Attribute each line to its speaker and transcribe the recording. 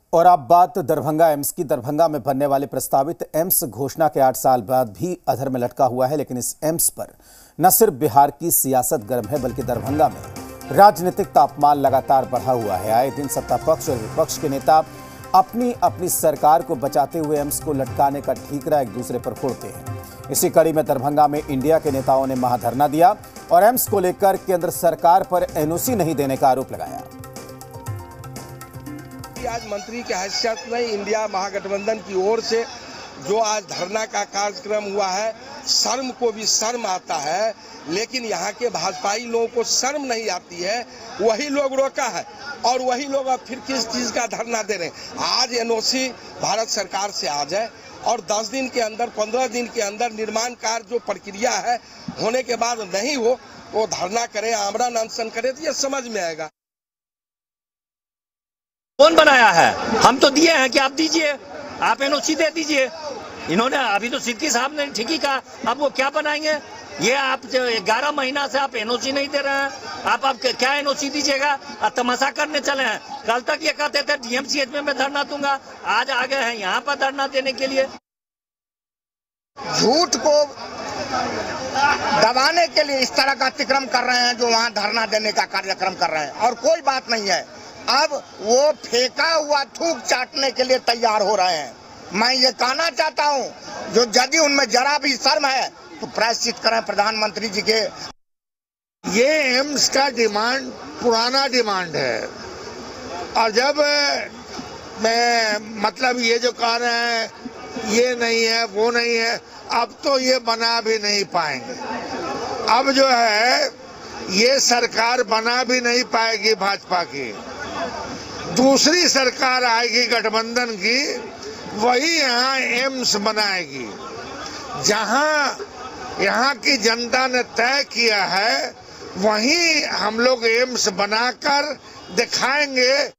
Speaker 1: और अब बात दरभंगा एम्स की। दरभंगा में बनने वाले प्रस्तावित एम्स घोषणा के 8 साल बाद भी अधर में लटका हुआ है, लेकिन इस एम्स पर न सिर्फ बिहार की सियासत गर्म है, बल्कि दरभंगा में राजनीतिक तापमान लगातार बढ़ा हुआ है। आए दिन सत्ता पक्ष और विपक्ष के नेता अपनी अपनी सरकार को बचाते हुए एम्स को लटकाने का ठीकरा एक दूसरे पर फोड़ते हैं। इसी कड़ी में दरभंगा में इंडिया के नेताओं ने महाधरना दिया और एम्स को लेकर केंद्र सरकार पर एनओसी नहीं देने का आरोप लगाया।
Speaker 2: आज मंत्री के हैसियत में इंडिया महागठबंधन की ओर से जो आज धरना का कार्यक्रम हुआ है, शर्म को भी शर्म आता है, लेकिन यहाँ के भाजपाई लोगों को शर्म नहीं आती है। वही लोग रोका है और वही लोग अब फिर किस चीज का धरना दे रहे हैं। आज एनओसी भारत सरकार से आ जाए और 10 दिन के अंदर 15 दिन के अंदर निर्माण कार्य जो प्रक्रिया है होने के बाद नहीं हो वो धरना करे, आमरण अनशन करे, तो ये समझ में आएगा।
Speaker 3: कौन बनाया है? हम तो दिए हैं कि आप दीजिए, आप एनओसी दे दीजिए। इन्होंने अभी तो सिद्दीकी साहब ने ठीक ही कहा, अब वो क्या बनाएंगे? ये आप 11 महीना से आप एनओसी नहीं दे रहे हैं, आप क्या एनओसी दीजिएगा? तमाशा करने चले हैं। कल तक ये कहते थे डीएमसीएच में मैं धरना दूंगा, आज आ गए हैं यहाँ पर धरना देने के लिए।
Speaker 4: झूठ को दबाने के लिए इस तरह का अतिक्रम कर रहे हैं, जो वहाँ धरना देने का कार्यक्रम कर रहे हैं, और कोई बात नहीं है। अब वो फेंका हुआ थूक चाटने के लिए तैयार हो रहे हैं। मैं ये कहना चाहता हूँ, जो यदि उनमें जरा भी शर्म है तो प्रायश्चित करें प्रधानमंत्री जी के।
Speaker 5: ये एम्स का डिमांड पुराना डिमांड है, और जब मैं मतलब ये जो कह रहे हैं ये नहीं है वो नहीं है, अब तो ये बना भी नहीं पाएंगे। अब जो है ये सरकार बना भी नहीं पाएगी भाजपा की, दूसरी सरकार आएगी गठबंधन की, वही यहाँ एम्स बनाएगी। जहाँ यहाँ की जनता ने तय किया है वहीं हम लोग एम्स बनाकर दिखाएंगे।